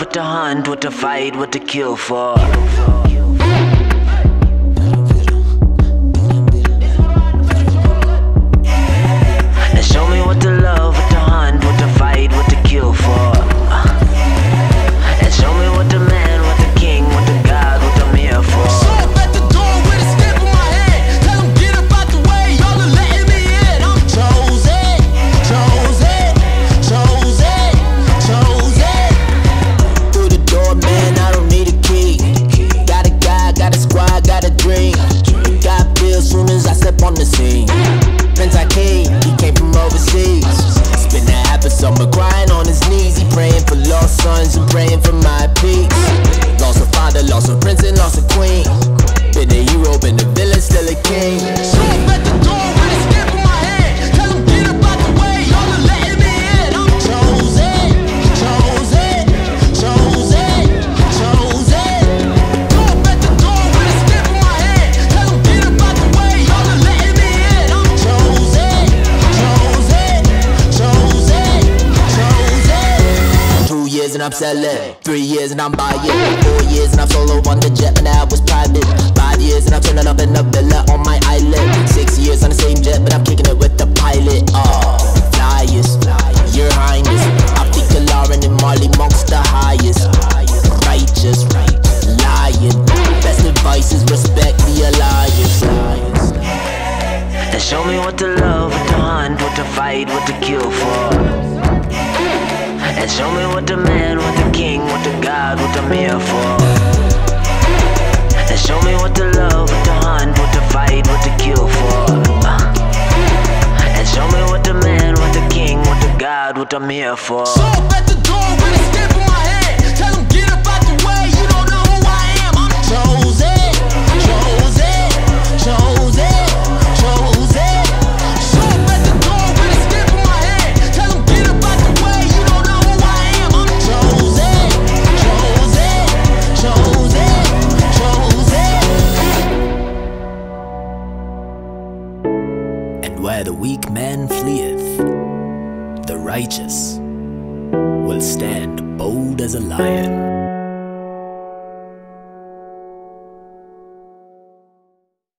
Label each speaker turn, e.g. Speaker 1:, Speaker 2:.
Speaker 1: what to hunt, what to fight, what to kill for. And show me what to love, what to hunt, what to fight, what to kill for. And show me what the man, what the king, what the God, what I'm here for.
Speaker 2: Show up at the door with a step in my hand. Tell them get up out the way, y'all are letting me in. I'm chosen, chosen, chosen, chosen. Through the door, man, I don't need a key. Got a guy, got a squad, got a dream. Got bills soon as I step on the scene. Prince Hakeem, he came from overseas. Spent a half a summer crying on his knees. He praying for lost sons and praying for my peace. Lost a father, lost a prince and lost a queen. Been a hero, been a villain, still a king. Show up at the door with a step in my hand. Tell them get up out the way, y'all are letting me in. I'm chosen, chosen, chosen, chosen. Show up at the door with a step in my hand. Tell them get up out the way, y'all are letting me in. I'm chosen, chosen, chosen, chosen. 2 years and I'm selling, 3 years and I'm buying, 4 years and I'm solo on the jet, but now I was private. 5 years and I'm turning up in a villa on my island. 6 years on the same jet, but I'm kicking it with the pilot. Flyers, your highness. Optica Lauren and Marley Monk's the highest. Righteous, lying. Best advice is respect the alliance.
Speaker 1: And show me what to love, what to hunt, what to fight, what to kill for. And show me what the man, what the king, what the God, what I'm here for. And show me what to love, what to hunt, what to fight, what to kill for. And show me what the man, what the king, what the God, what I'm here for.
Speaker 2: Show up at the door with a step in my hand. Tell them get up out the way, you don't know who I am. I'm chosen, chosen, chosen, chosen. Show up at the door with a step in my hand. Tell them get up out the way, you don't know who I am. I'm chosen, chosen, chosen, chosen.
Speaker 3: And where the weak man fleeth, the righteous will stand bold as a lion.